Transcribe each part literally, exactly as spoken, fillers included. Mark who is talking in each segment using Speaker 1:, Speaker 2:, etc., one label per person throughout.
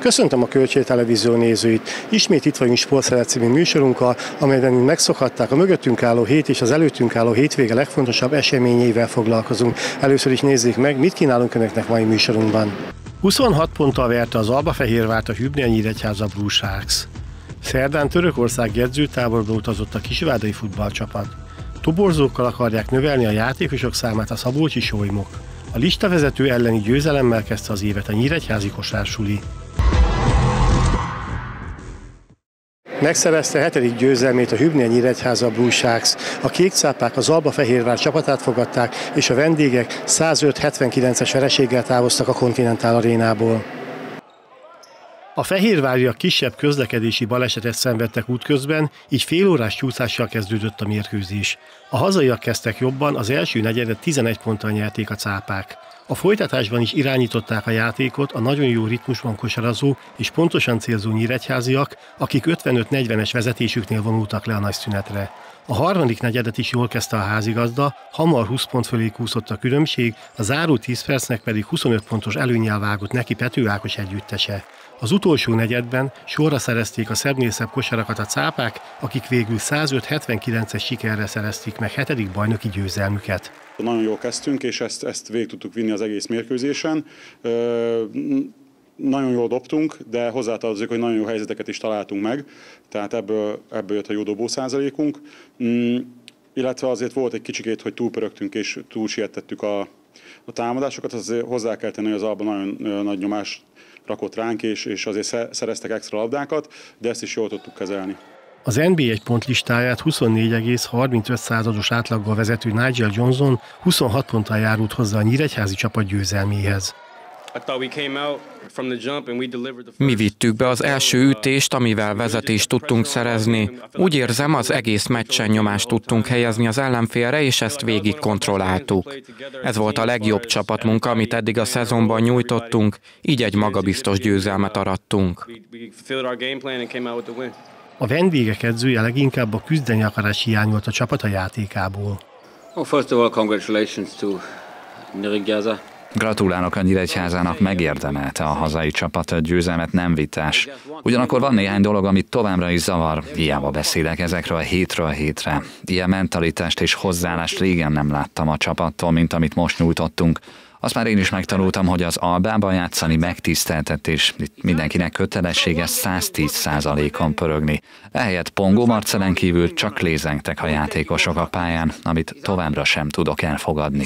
Speaker 1: Köszöntöm a Kölcsei Televízió nézőit! Ismét itt vagyunk Sportszeret című műsorunkkal, amelyben megszokhatták, a mögöttünk álló hét és az előttünk álló hétvége legfontosabb eseményeivel foglalkozunk. Először is nézzék meg, mit kínálunk önöknek mai műsorunkban. huszonhat ponttal verte az Albafehérvárt a Hübner Nyíregyháza Blue Sharks. Szerdán Törökország edzőtáborba utazott a kisvádai futballcsapat. Toborzókkal akarják növelni a játékosok számát a szabolcsi solymok. A listavezető elleni győzelemmel kezdte az évet a nyíregyházi kosársuli. Megszerezte hetedik győzelmét a Hübner Nyíregyháza Blue Sharks. A kékcápák az Albafehérvár csapatát fogadták, és a vendégek százöt hetvenkilences vereséggel távoztak a Continental Arénából. A fehérváriak kisebb közlekedési balesetet szenvedtek útközben, így félórás csúszással kezdődött a mérkőzés. A hazaiak kezdtek jobban, az első negyedet tizenegy ponttal nyerték a cápák. A folytatásban is irányították a játékot a nagyon jó ritmusban kosarazó és pontosan célzó nyíregyháziak, akik ötvenöt negyvenes vezetésüknél vonultak le a nagy szünetre. A harmadik negyedet is jól kezdte a házigazda, hamar húsz pont fölé kúszott a különbség, a záró tíz percnek pedig huszonöt pontos előnnyel vágott neki Pető Ákos együttese. Az utolsó negyedben sorra szerezték a szebbnél szebb kosarakat a cápák, akik végül százöt hetvenkilences sikerre szerezték meg hetedik bajnoki győzelmüket.
Speaker 2: Nagyon jól kezdtünk, és ezt, ezt végig tudtuk vinni az egész mérkőzésen. Ö, nagyon jól dobtunk, de hozzátartozik, hogy nagyon jó helyzeteket is találtunk meg, tehát ebből, ebből jött a jó dobó százalékunk. Mm, illetve azért volt egy kicsikét, hogy túlpörögtünk és túlsiettettük a, a támadásokat, azért hozzá kell tenni, hogy az Alba nagyon nagy nyomást rakott ránk, és, és azért szereztek extra labdákat, de ezt is jól tudtuk kezelni.
Speaker 1: Az en bé egy pontlistáját huszonnégy egész harmincöt százados átlaggal vezető Nigel Johnson huszonhat ponttal járult hozzá a nyíregyházi csapat győzelméhez.
Speaker 3: Mi vittük be az első ütést, amivel vezetést tudtunk szerezni. Úgy érzem, az egész meccsen nyomást tudtunk helyezni az ellenfélre, és ezt végig kontrolláltuk. Ez volt a legjobb csapatmunka, amit eddig a szezonban nyújtottunk, így egy magabiztos győzelmet arattunk.
Speaker 1: A vendégek edzője leginkább a küzdeni akarás hiányolt a csapat a játékából.
Speaker 4: Well, first of all, congratulations to Nyíregyháza.
Speaker 5: Gratulálok a Nyíregyházának, megérdemelte a hazai csapat a győzelmet, nem vitás. Ugyanakkor van néhány dolog, amit továbbra is zavar, hiába beszélek ezekről a hétről hétre. Ilyen mentalitást és hozzáállást régen nem láttam a csapattól, mint amit most nyújtottunk. Azt már én is megtanultam, hogy az Albában játszani megtiszteltetés, itt mindenkinek kötelessége száztíz százalékon pörögni. Ehelyett Pongó Marcellen kívül csak lézengtek a játékosok a pályán, amit továbbra sem tudok elfogadni.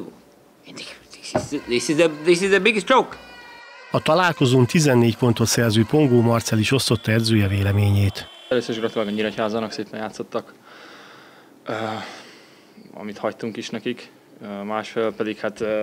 Speaker 4: This is the, this is the biggest joke.
Speaker 1: A találkozón tizennégy pontot szerző Pongó Marcell is osztotta edzője véleményét.
Speaker 6: Először is gratulálok a Nyíregyházának, szépen játszottak, uh, amit hagytunk is nekik. Uh, másfél pedig hát uh,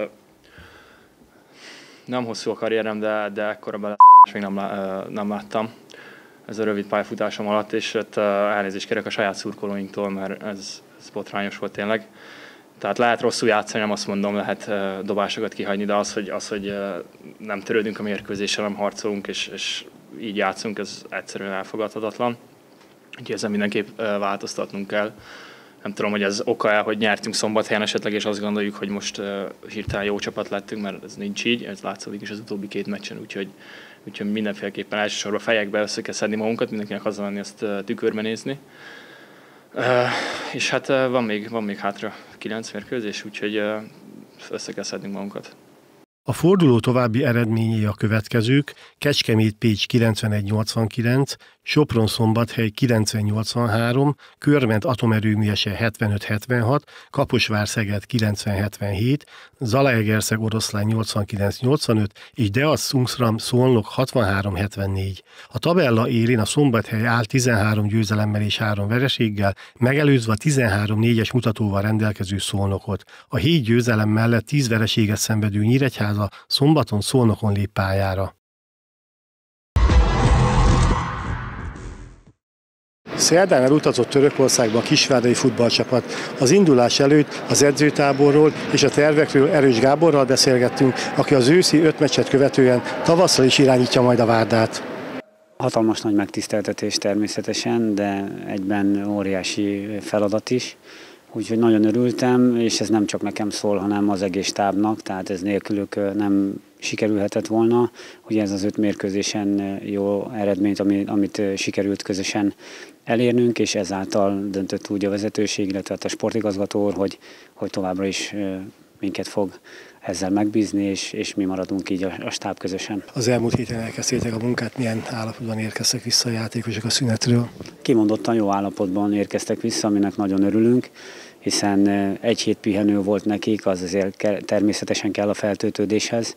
Speaker 6: nem hosszú a karrierem, de, de ekkora beleszarás még nem, uh, nem láttam ez a rövid pályafutásom alatt, és uh, elnézést kérek a saját szurkolóinktól, mert ez, ez botrányos volt tényleg. Tehát lehet rosszul játszani, nem azt mondom, lehet uh, dobásokat kihagyni, de az, hogy, az, hogy uh, nem törődünk a mérkőzéssel, nem harcolunk, és, és így játszunk, ez egyszerűen elfogadhatatlan. Úgyhogy ezen mindenképp uh, változtatnunk kell. Nem tudom, hogy ez oka-e, hogy nyertünk Szombathelyen esetleg, és azt gondoljuk, hogy most uh, hirtelen jó csapat lettünk, mert ez nincs így, ez látszódik is az utóbbi két meccsen, úgyhogy, úgyhogy mindenféleképpen elsősorban fejekbe össze kell szedni magunkat, mindenkinek haza menni, ezt uh, tükörbe nézni. Uh, és hát uh, van, még, van még hátra kilenc mérkőzés, úgyhogy uh, össze kell szednünk magunkat.
Speaker 1: A forduló további eredményei a következők: Kecskemét-Pécs kilencvenegy nyolcvankilenc, Sopron-Szombathely kilencven nyolcvanhárom, Körment atomerőművese hetvenöt hetvenhat, Kaposvár-Szeged kilencven hetvenhét, Zalaegerszeg-Oroszlány nyolcvankilenc nyolcvanöt és Deasz-Szungsram-Szolnok hatvanhárom hetvennégy. A tabella élén a Szombathely áll tizenhárom győzelemmel és három vereséggel, megelőzve a tizenhárom négyes mutatóval rendelkező Szolnokot. A hét győzelem mellett tíz vereséget szenvedő Nyíregyháza szombaton Szolnokon lép pályára. Szerdán elutazott Törökországba a kisvádai futballcsapat. Az indulás előtt az edzőtáborról és a tervekről Erős Gáborral beszélgettünk, aki az őszi öt meccset követően tavasszal is irányítja majd a Várdát.
Speaker 7: Hatalmas nagy megtiszteltetés természetesen, de egyben óriási feladat is. Úgyhogy nagyon örültem, és ez nem csak nekem szól, hanem az egész stábnak, tehát ez nélkülük nem sikerülhetett volna. Ugye ez az öt mérkőzésen jó eredményt, amit sikerült közösen elérnünk, és ezáltal döntött úgy a vezetőség, illetve a sportigazgató, hogy, hogy továbbra is minket fog ezzel megbízni, és, és mi maradunk így a, a stáb közösen.
Speaker 1: Az elmúlt héten elkezdtétek a munkát, milyen állapotban érkeztek vissza a játékosok a szünetről?
Speaker 7: Kimondottan jó állapotban érkeztek vissza, aminek nagyon örülünk, hiszen egy hét pihenő volt nekik, az azért természetesen kell a feltöltődéshez,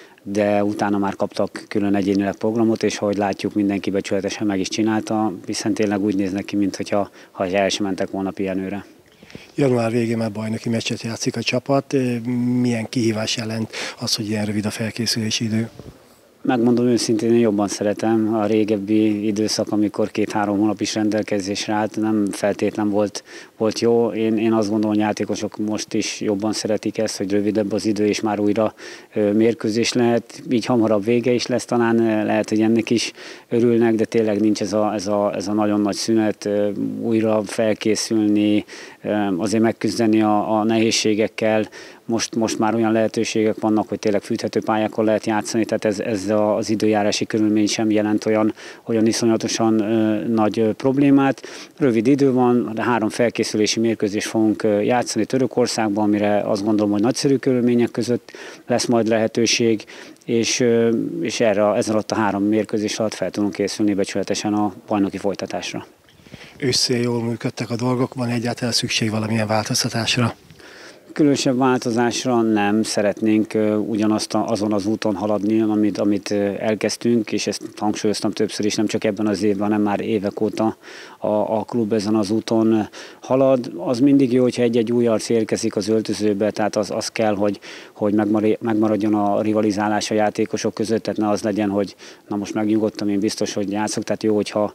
Speaker 7: de utána már kaptak külön egyénileg programot, és ahogy látjuk, mindenki becsületesen meg is csinálta, hiszen tényleg úgy néznek ki, mintha ha el sem mentek volna pihenőre.
Speaker 1: Január végén már bajnoki meccset játszik a csapat. Milyen kihívás jelent az, hogy ilyen rövid a felkészülési idő?
Speaker 7: Megmondom őszintén, én jobban szeretem a régebbi időszak, amikor két-három hónap is rendelkezésre állt, nem feltétlen volt, volt jó. Én, én azt gondolom, hogy játékosok most is jobban szeretik ezt, hogy rövidebb az idő, és már újra mérkőzés lehet. Így hamarabb vége is lesz, talán lehet, hogy ennek is örülnek, de tényleg nincs ez a, ez a, ez a nagyon nagy szünet, újra felkészülni, azért megküzdeni a, a nehézségekkel. Most, most már olyan lehetőségek vannak, hogy tényleg fűthető pályákon lehet játszani, tehát ez, ez az időjárási körülmény sem jelent olyan, olyan iszonyatosan ö, nagy ö, problémát. Rövid idő van, de három felkészülési mérkőzést fogunk ö, játszani Törökországban, amire azt gondolom, hogy nagyszerű körülmények között lesz majd lehetőség, és, ö, és erre, ez alatt a három mérkőzés alatt fel tudunk készülni becsületesen a bajnoki folytatásra.
Speaker 1: Ősszel jól működtek a dolgok, van egyáltalán szükség valamilyen változtatásra?
Speaker 7: Különösebb változásra nem szeretnénk ugyanazt a, azon az úton haladni, amit, amit elkezdtünk, és ezt hangsúlyoztam többször is, nem csak ebben az évben, hanem már évek óta a, a klub ezen az úton halad. Az mindig jó, hogyha egy-egy új arc érkezik az öltözőbe, tehát az, az kell, hogy, hogy megmaradjon a rivalizálás a játékosok között, tehát ne az legyen, hogy na most megnyugodtam, én biztos, hogy játszok, tehát jó, hogyha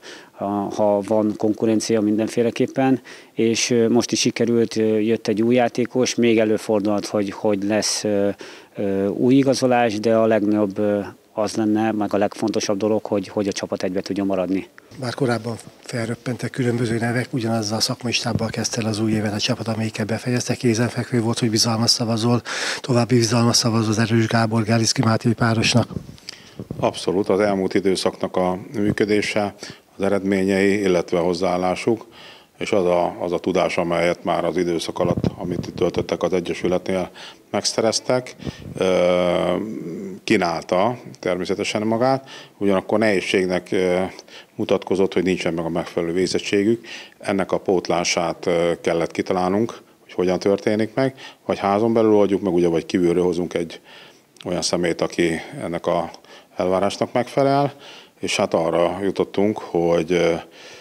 Speaker 7: ha van konkurencia mindenféleképpen, és most is sikerült, jött egy új játékos, még előfordulhat, hogy, hogy lesz új igazolás, de a legnagyobb az lenne, meg a legfontosabb dolog, hogy, hogy a csapat egybe tudjon maradni.
Speaker 1: Bár korábban felröppentek különböző nevek, ugyanazzal a szakmai stábbal kezdte el az új évet a csapat, amelyikkel befejezte. Kézenfekvő volt, hogy bizalmas szavazol, további bizalmas szavazol az Erős Gábor Gáliszki Máté párosnak.
Speaker 8: Abszolút, az elmúlt időszaknak a működése, az eredményei, illetve a hozzáállásuk, és az a, az a tudás, amelyet már az időszak alatt, amit itt töltöttek az Egyesületnél, megszereztek, kínálta természetesen magát, ugyanakkor nehézségnek mutatkozott, hogy nincsen meg a megfelelő végzettségük. Ennek a pótlását kellett kitalálnunk, hogy hogyan történik meg, vagy házon belül oldjuk meg, ugye, vagy kívülről hozunk egy olyan személyt, aki ennek a elvárásnak megfelel, és hát arra jutottunk, hogy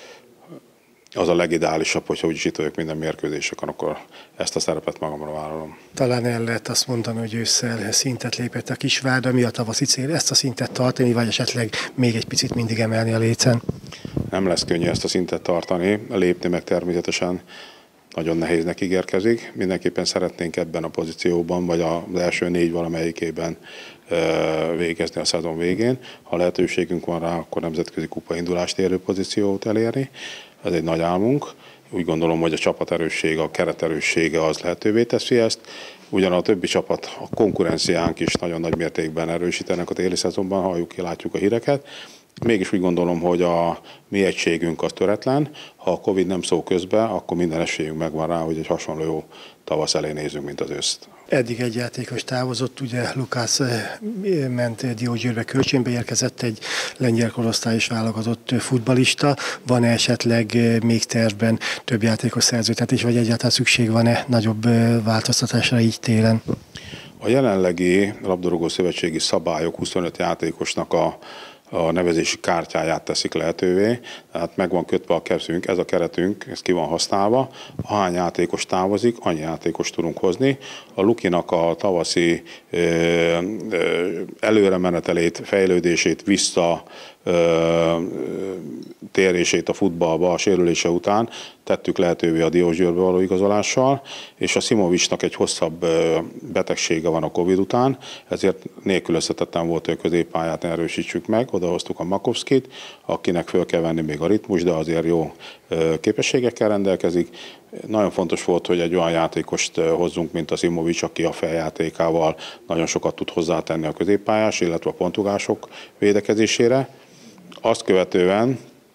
Speaker 8: az a legideálisabb, hogyha úgyis itt vagyok minden mérkőzéseken, akkor ezt a szerepet magamra vállalom.
Speaker 1: Talán el lehet azt mondani, hogy ősszel szintet lépett a Kisvárda, mi a tavaszi cél, ezt a szintet tartani, vagy esetleg még egy picit mindig emelni a lécen?
Speaker 8: Nem lesz könnyű ezt a szintet tartani, lépni meg természetesen nagyon nehéznek ígérkezik. Mindenképpen szeretnénk ebben a pozícióban, vagy az első négy valamelyikében végezni a szezon végén. Ha lehetőségünk van rá, akkor nemzetközi kupa indulást érő pozíciót elérni. Ez egy nagy álmunk. Úgy gondolom, hogy a csapat erőssége, a keret erőssége az lehetővé teszi ezt. Ugyan a többi csapat, a konkurenciánk is nagyon nagy mértékben erősítenek a téli szezonban, halljuk ki, látjuk a híreket. Mégis úgy gondolom, hogy a mi egységünk az töretlen. Ha a Covid nem szól közbe, akkor minden esélyünk megvan rá, hogy egy hasonló jó tavasz elé nézünk, mint az őszt.
Speaker 1: Eddig egy játékos távozott, ugye Lukács ment Diósgyőrbe kölcsönbe, érkezett egy lengyel korosztályos válogatott futballista. Van-e esetleg még tervben több játékos szerződtetés, vagy egyáltalán szükség van-e nagyobb változtatásra így télen?
Speaker 8: A jelenlegi labdarúgó szövetségi szabályok huszonöt játékosnak a a nevezési kártyáját teszik lehetővé, tehát meg van kötve a kezünk, ez a keretünk, ez ki van használva, ahány játékos távozik, annyi játékos tudunk hozni. A Lukinak a tavaszi ö, ö, előremenetelét, fejlődését, vissza ö, térését a futballba a sérülése után tettük lehetővé a Diósgyőrbe való igazolással, és a Simovicsnak egy hosszabb betegsége van a Covid után, ezért nélkülözhetetlen volt, hogy a középpályát erősítsük meg, odahoztuk a Makovszkit, akinek föl kell venni még a ritmus, de azért jó képességekkel rendelkezik, Nagyon fontos volt, hogy egy olyan játékost hozzunk, mint az Imovics, aki a feljátékával nagyon sokat tud hozzátenni a középpályás, illetve a pontugások védekezésére. Azt követően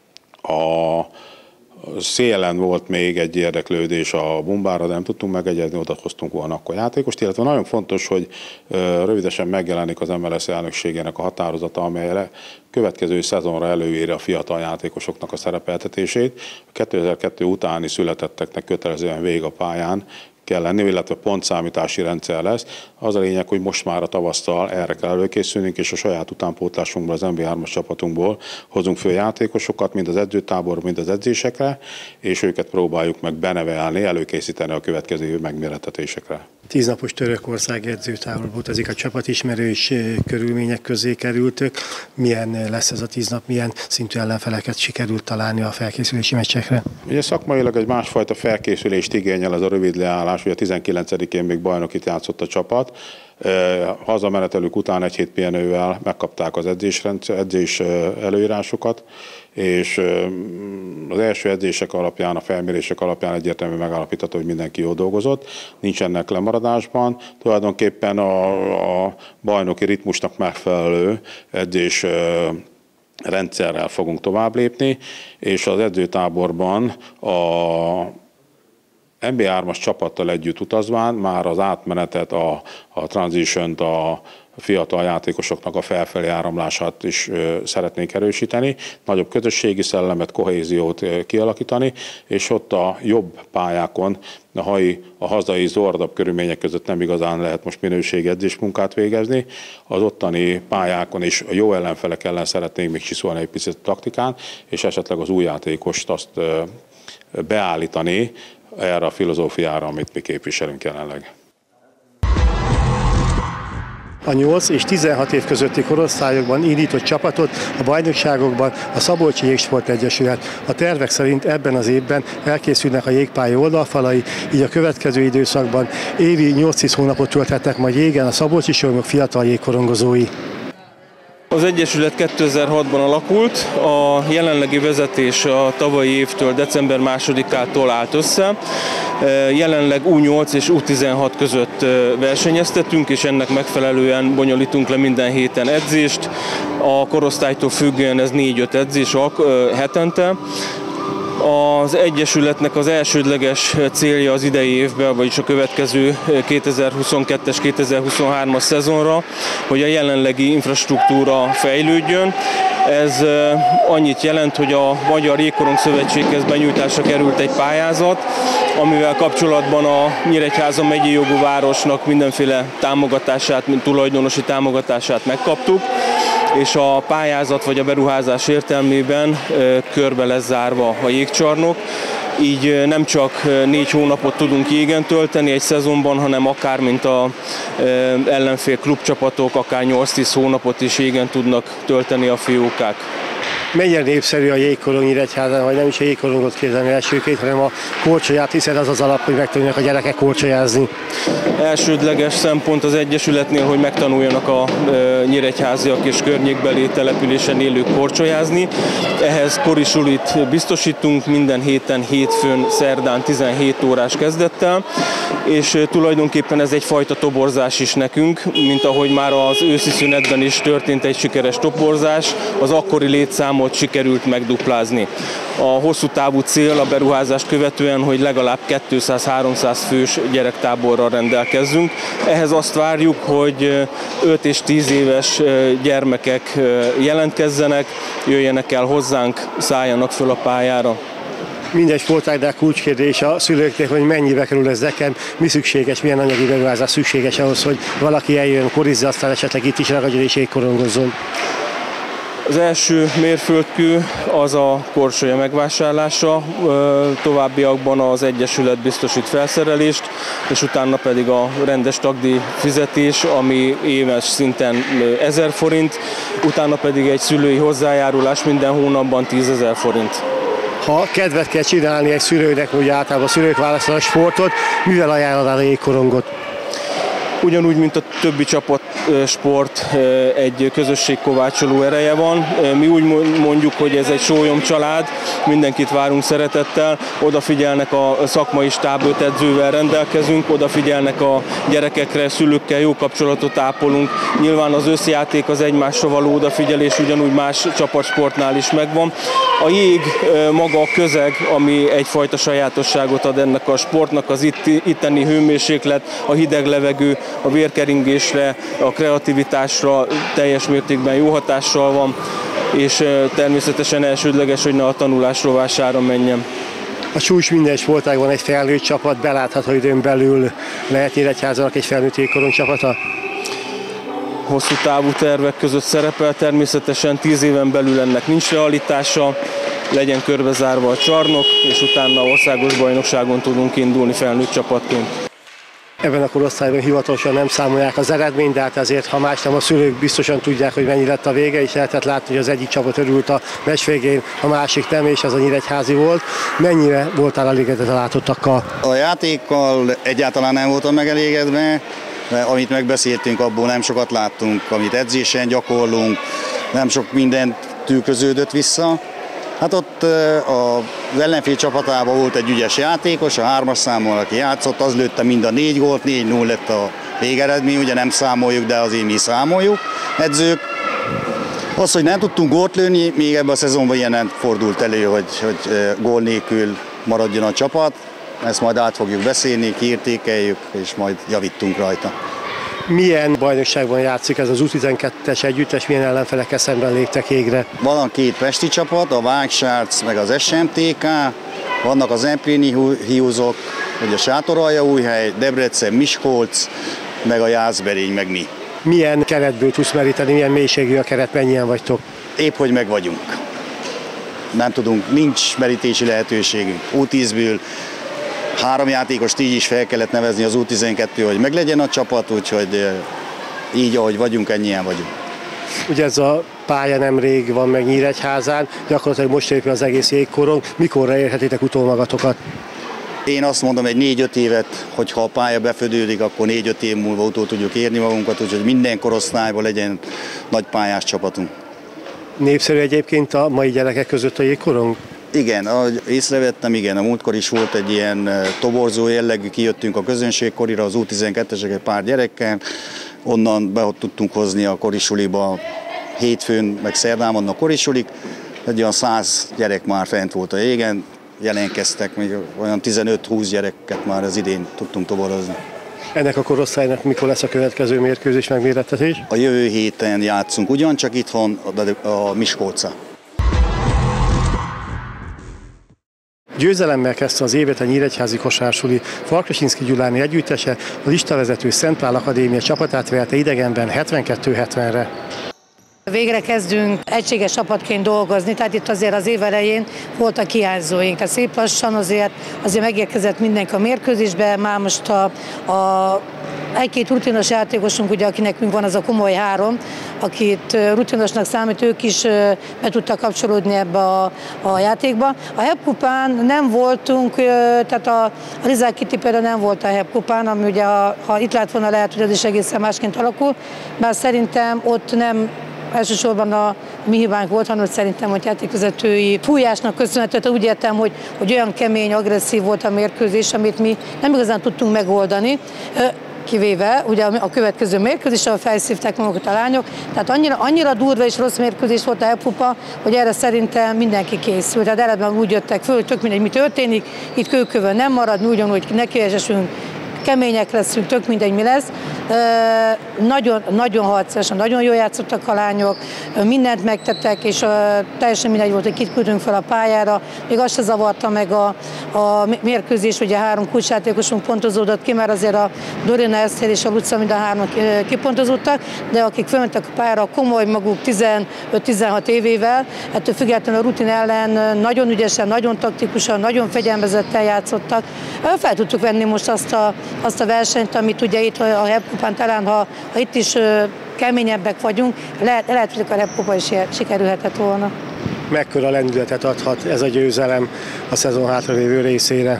Speaker 8: a szélen volt még egy érdeklődés a Bumbára, de nem tudtunk megegyezni, oda hoztunk volna akkor játékost, illetve nagyon fontos, hogy rövidesen megjelenik az em el es elnökségének a határozata, amely következő szezonra előírja a fiatal játékosoknak a szerepeltetését. A kétezer-kettő utáni születetteknek kötelezően végig a pályán kell lenni, illetve pontszámítási rendszer lesz. Az a lényeg, hogy most már a tavasszal erre kell előkészülnünk, és a saját utánpótlásunkból, az em bé hármas csapatunkból hozunk föl játékosokat, mind az edzőtábor, mind az edzésekre, és őket próbáljuk meg benevelni, előkészíteni a következő év megmérettetésekre.
Speaker 1: Tíznapos Törökország edzőtáborba utazik a csapat, ismerő és körülmények közé kerültök. Milyen lesz ez a tíz nap, milyen szintű ellenfeleket sikerült találni a felkészülési meccsekre?
Speaker 8: Ugye szakmailag egy másfajta felkészülést igényel ez a rövid leállás, ugye tizenkilencedikén még bajnokit játszott a csapat. Hazamenetelük után egy hét pihenővel megkapták az edzésrendszer, edzés előírásokat, és az első edzések alapján, a felmérések alapján egyértelműen megállapítható, hogy mindenki jól dolgozott, nincsenek lemaradásban. Tulajdonképpen a, a bajnoki ritmusnak megfelelő edzés rendszerrel fogunk tovább lépni, és az edzőtáborban a em bé hármas csapattal együtt utazván már az átmenetet, a, a transition-t, a fiatal játékosoknak a felfelé áramlását is szeretnénk erősíteni, nagyobb közösségi szellemet, kohéziót kialakítani, és ott a jobb pályákon, a, hai, a hazai zordabb körülmények között nem igazán lehet most minőségi edzésmunkát végezni. Az ottani pályákon is a jó ellenfelek ellen szeretnénk még csiszolni egy picit taktikán, és esetleg az új játékost azt beállítani erre a filozófiára, amit mi képviselünk jelenleg.
Speaker 1: A nyolc és tizenhat év közötti korosztályokban indított csapatot a bajnokságokban a Szabolcsi Jégsport Egyesület. A tervek szerint ebben az évben elkészülnek a jégpálya oldalfalai, így a következő időszakban évi nyolc-tíz hónapot tölthetnek majd jégen a szabolcsi sólymok fiatal jégkorongozói.
Speaker 9: Az Egyesület kétezer-hatban alakult, a jelenlegi vezetés a tavalyi évtől, december másodikától állt össze. Jelenleg U nyolc és U tizenhat között versenyeztetünk, és ennek megfelelően bonyolítunk le minden héten edzést. A korosztálytól függően ez négy-öt edzés hetente. Az Egyesületnek az elsődleges célja az idei évben, vagyis a következő kétezer-huszonkettes kétezer-huszonhármas szezonra, hogy a jelenlegi infrastruktúra fejlődjön. Ez annyit jelent, hogy a Magyar Jégkorong Szövetséghez benyújtásra került egy pályázat, amivel kapcsolatban a Nyíregyháza megyei jogú városnak mindenféle támogatását, mint tulajdonosi támogatását megkaptuk, és a pályázat vagy a beruházás értelmében körbe lesz zárva a jégcsarnok. Így nem csak négy hónapot tudunk jégen tölteni egy szezonban, hanem akár, mint a ellenfél klubcsapatok, akár nyolc-tíz hónapot is jégen tudnak tölteni a fiókák.
Speaker 1: Mennyire népszerű a jégkorong Nyíregyházán, vagy nem is a jégkorongot kérdeni elsőként, hanem a korcsolyát, hiszen az az alap, hogy megtanuljanak a gyerekek korcsolyázni.
Speaker 9: Elsődleges szempont az Egyesületnél, hogy megtanuljanak a nyíregyháziak és környékbeli településen élők korcsolyázni. Ehhez korisulit biztosítunk minden héten, hétfőn, szerdán tizenhét órás kezdettel, és tulajdonképpen ez egyfajta toborzás is nekünk, mint ahogy már az őszi szünetben is történt egy sikeres toborzás, az akkori létszámot sikerült megduplázni. A hosszú távú cél a beruházást követően, hogy legalább kétszáz-háromszáz fős gyerektáborral rendelkezzünk. Ehhez azt várjuk, hogy öt és tíz éves gyermekek jelentkezzenek, jöjjenek el hozzánk, szálljanak föl a pályára.
Speaker 1: Minden sportágnál kulcskérdés a szülőknek, hogy mennyibe kerül ez nekem, mi szükséges, milyen anyagi beruházás szükséges ahhoz, hogy valaki eljön, korizza, aztán esetleg itt is ragadjon és jégkorongozzon.
Speaker 9: Az első mérföldkő az a korcsolya megvásárlása, továbbiakban az Egyesület biztosít felszerelést, és utána pedig a rendes tagdíj fizetés, ami éves szinten ezer forint, utána pedig egy szülői hozzájárulás minden hónapban tízezer forint.
Speaker 1: Ha kedvet kell csinálni egy szülőnek, ugye általában a szülők választanak sportot, mivel ajánlanád a jégkorongot?
Speaker 9: ugyanúgy, mint a többi csapatsport egy közösségkovácsoló ereje van. Mi úgy mondjuk, hogy ez egy sólyom család, mindenkit várunk szeretettel, odafigyelnek a szakmai stáb, öt edzővel rendelkezünk, odafigyelnek a gyerekekre, szülőkkel jó kapcsolatot ápolunk. Nyilván az összjáték, az egymásra való odafigyelés ugyanúgy más csapatsportnál is megvan. A jég maga a közeg, ami egyfajta sajátosságot ad ennek a sportnak, az itt, itteni hőmérséklet, a hideg levegő, a vérkeringésre, a kreativitásra teljes mértékben jó hatással van, és természetesen elsődleges, hogy ne a tanulás rovására menjen.
Speaker 1: A csúcs minden sportágban egy felnőtt csapat, belátható időn belül lehet Nyíregyházának egy felnőtt jégkorong csapata?
Speaker 9: Hosszú távú tervek között szerepel, természetesen tíz éven belül ennek nincs realitása, legyen körbezárva a csarnok, és utána országos bajnokságon tudunk indulni felnőtt csapatként.
Speaker 1: Ebben a korosztályban hivatalosan nem számolják az eredményt, de hát azért, ha más nem, a szülők biztosan tudják, hogy mennyi lett a vége, és lehetett látni, hogy az egyik csapat örült a meccs végén, a másik nem, és az a nyíregyházi volt. Mennyire voltál elégedett a látottakkal?
Speaker 10: A játékkal egyáltalán nem voltam megelégedve, mert amit megbeszéltünk, abból nem sokat láttunk, amit edzésen gyakorlunk, nem sok mindent tükröződött vissza. Hát ott az ellenfél csapatában volt egy ügyes játékos, a hármas számmal, aki játszott, az lőtte mind a négy gólt, négy null lett a végeredmény, ugye nem számoljuk, de azért mi számoljuk, edzők. Az, hogy nem tudtunk gólt lőni, még ebben a szezonban ilyen nem fordult elő, hogy, hogy gól nélkül maradjon a csapat. Ezt majd át fogjuk beszélni, kiértékeljük, és majd javítunk rajta.
Speaker 1: Milyen bajnokságban játszik ez az U tizenkettes együttes, milyen ellenfelekkel szemben léptek égre?
Speaker 10: Van a két pesti csapat, a Vágsárc meg az es em té ká, vannak az Empléni hiúzok, vagy a Sátoraljaújhely, Debrecen, Miskolc, meg a Jászberény, meg mi.
Speaker 1: Milyen keretből tudsz meríteni, milyen mélységű a keret, mennyien vagytok?
Speaker 10: Épp hogy meg vagyunk. Nem tudunk, nincs merítési lehetőségünk. U tízből három játékost így is fel kellett nevezni az U tizenkettő, hogy meglegyen a csapat, úgyhogy így, ahogy vagyunk, ennyien vagyunk.
Speaker 1: Ugye ez a pálya nemrég van meg Nyíregyházán, gyakorlatilag most épül az egész jégkorong. Mikorra érhetitek utol magatokat?
Speaker 10: Én azt mondom, egy négy-öt évet, hogyha a pálya befödődik, akkor négy-öt év múlva utól tudjuk érni magunkat, úgyhogy minden korosztályban legyen nagy pályás csapatunk.
Speaker 1: Népszerű egyébként a mai gyerekek között a jégkorong?
Speaker 10: Igen, ahogy észrevettem, igen, a múltkor is volt egy ilyen toborzó jellegű, kijöttünk a közönségkorira, az U tizenkettesek pár gyerekkel, onnan be tudtunk hozni a korisuliba, hétfőn, meg szerdán vannak korisulik, egy olyan száz gyerek már fent volt a jégen, jelentkeztek, még olyan tizenöt-húsz gyereket már az idén tudtunk toborozni.
Speaker 1: Ennek a korosztálynak mikor lesz a következő mérkőzés megmérettetés?
Speaker 10: A jövő héten játszunk, ugyancsak itthon a, a Miskolca.
Speaker 1: Győzelemmel kezdte az évet a nyíregyházi kosársuli. Farkasinszky Gyuláni együttese a listavezető Szent Pál Akadémia csapatát verte idegenben hetvenkettő hetvenre.
Speaker 11: Végre kezdünk egységes csapatként dolgozni, tehát itt azért az év elején voltak hiányzóink. Tehát szép lassan azért, azért megérkezett mindenki a mérkőzésbe, már most a, a egy-két rutinos játékosunk, ugye, aki nekünk van, az a komoly három, akit rutinosnak számít, ők is be tudtak kapcsolódni ebbe a, a játékba. A H E P kupán nem voltunk, tehát a, a Rizák Kiti például nem volt a H E P kupán, ami ugye, ha, ha itt lát volna, lehet, hogy az is egészen másként alakul, bár szerintem ott nem elsősorban a mi hibánk volt, hanem szerintem, hogy játékvezetői fújásnak köszönhető, úgy értem, hogy, hogy olyan kemény, agresszív volt a mérkőzés, amit mi nem igazán tudtunk megoldani, kivéve ugye a következő mérkőzés, ahol felszívták magukat a lányok, tehát annyira, annyira durva és rossz mérkőzés volt a H E P kupa, hogy erre szerintem mindenki készült. Tehát eredetben úgy jöttek föl, hogy tök mindegy, mi történik, itt kőkövön nem marad, mi ugyanúgy nekiesünk, kemények leszünk, tök mindegy, mi lesz. E, nagyon, nagyon harcosan, nagyon jól játszottak a lányok, mindent megtettek, és e, teljesen mindegy volt, hogy kit küldünk fel a pályára. Még azt se zavarta meg a, a mérkőzés, ugye három kulcsjátékosunk pontozódott ki, mert azért a Dorina, Eszter és a Luca mind a hármak kipontozódtak, de akik fölmentek a pályára komoly maguk tizenöt-tizenhat évével, ettől függetlenül a rutin ellen nagyon ügyesen, nagyon taktikusan, nagyon fegyelmezetten játszottak. Fel tudtuk venni most azt a, azt a versenyt, amit ugye itt a H E P kupán talán, ha, ha itt is keményebbek vagyunk, lehet, lehet, hogy a H E P kupa is sikerülhetett volna.
Speaker 1: Mekkora lendületet adhat ez a győzelem a szezon hátralévő részére?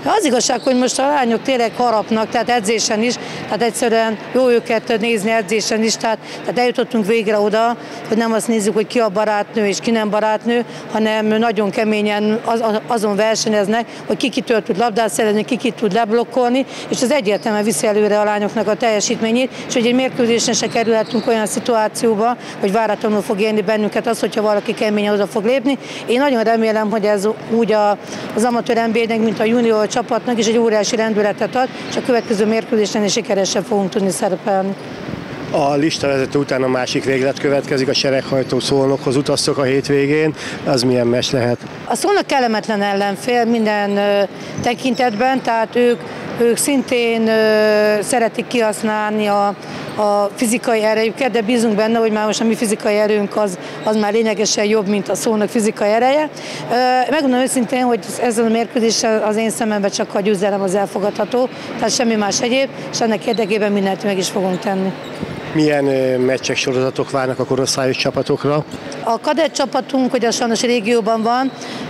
Speaker 11: De az igazság, hogy most a lányok tényleg harapnak, tehát edzésen is, tehát egyszerűen jó őket nézni edzésen is, tehát, tehát eljutottunk végre oda, hogy nem azt nézzük, hogy ki a barátnő és ki nem barátnő, hanem nagyon keményen az, azon versenyeznek, hogy ki kitől tud labdát szerezni, ki ki tud leblokkolni, és ez egyértelműen viszi előre a lányoknak a teljesítményét, és hogy egy mérkőzésen se kerülhetünk olyan szituációba, hogy váratlanul fog érni bennünket az, hogyha valaki keményen oda fog lépni. Én nagyon remélem, hogy ez úgy a, az amatőr en bé á-nek, mint a junior csapatnak is egy óriási rendületet ad, és a következő mérkőzésen is sikeresen fogunk tudni szerepelni.
Speaker 1: A listavezető után a másik véglet következik, a sereghajtó Szolnokhoz utaztok a hétvégén. Az milyen meccs lehet?
Speaker 11: A Szolnok kellemetlen ellenfél minden ö, tekintetben, tehát ők, ők szintén ö, szeretik kihasználni a, a fizikai erejüket, de bízunk benne, hogy már most a mi fizikai erőnk az, az már lényegesen jobb, mint a Szolnok fizikai ereje. Megmondom őszintén, hogy ezen a mérkőzésen az én szememben csak a győzelem az elfogadható, tehát semmi más egyéb, és ennek érdekében mindent meg is fogunk tenni.
Speaker 1: Milyen meccsek, sorozatok várnak a korosztályos csapatokra?
Speaker 11: A kadett csapatunk, hogy a sajnos régióban van,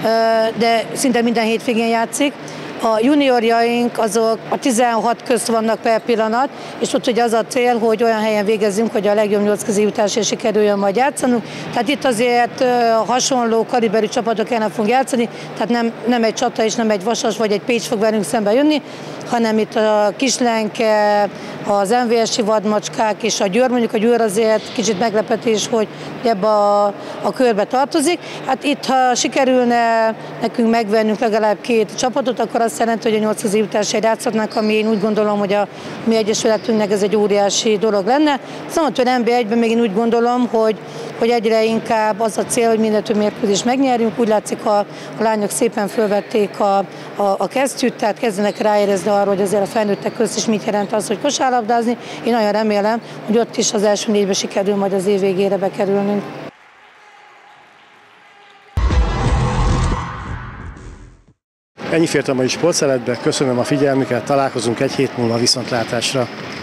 Speaker 11: de szinte minden hétvégén játszik. A juniorjaink azok a tizenhat közt vannak per pillanat, és ott ugye az a cél, hogy olyan helyen végezzünk, hogy a legjobb nyolc közé jutásra sikerüljön majd játszanunk. Tehát itt azért hasonló kaliberű csapatok ellen fogunk játszani, tehát nem, nem egy Csata és nem egy Vasas vagy egy Pécs fog velünk szembe jönni, hanem itt a Kislenke, az em vé es-i vadmacskák és a Győr, mondjuk a Győr azért kicsit meglepetés, hogy ebbe a, a körbe tartozik. Hát itt, ha sikerülne nekünk megvennünk legalább két csapatot, akkor azt jelenti, hogy a nyolc közé jutásra játszhatnánk, ami én úgy gondolom, hogy a mi egyesületünknek ez egy óriási dolog lenne. Szóval a en bé egyben még én úgy gondolom, hogy, hogy egyre inkább az a cél, hogy minden több mérkőzést megnyerjünk. Úgy látszik, a, a lányok szépen fölvették a, a, a kesztyűt, tehát kezdenek ráérezni arra, hogy azért a felnőttek közt is mit jelent az, hogy kosárlabdázni. Én nagyon remélem, hogy ott is az első négybe sikerül majd az év végére bekerülnünk.
Speaker 1: Ennyi fért a mai sportszeletbe, köszönöm a figyelmüket, találkozunk egy hét múlva, viszontlátásra!